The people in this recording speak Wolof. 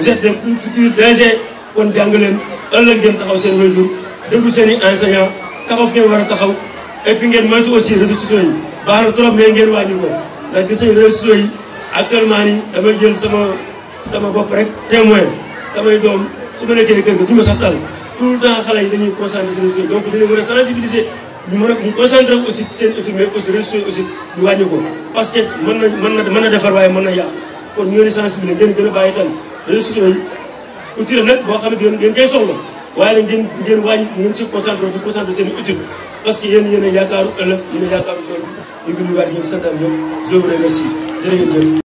vous êtes des futurs DG kon jàng leen ëllëg ngeen taxaw seen waajur déglu seen i enseignant taxaw fi ngeen war a taxaw et puis ngeen moytu aussi réseaux sociaux yi baax na trop mais ngeen wàññi ko ndax gis nañu réseaux sociaux yi actuellement nii damay jël sama bopp rek témoin samay doom su ma nekkee kër ga du ma sax tal tout le temps xale yi dañuy concentré sur réseaux sociaux donc dañu war a sensibiliser ñu concentré aussi ci seen étude mais aussi réseaux sociaux aussi ñu wàññi ko parce que mën na defar waaye mën na yàq kon ñu leen di sensibiliser ngeen gën a bàyyi xel réseaux sociaux yi utile nag boo xam ne ngeen koy soxla waaye nag ngeen wàññi ngeen si concentré seen étude parce que yéen a yaakaaru ëllëg yéen a yaakaaru zone bi ñu ngi nuyuwaat ñoom santam ñoom je vous remercie jërë ngeen jëf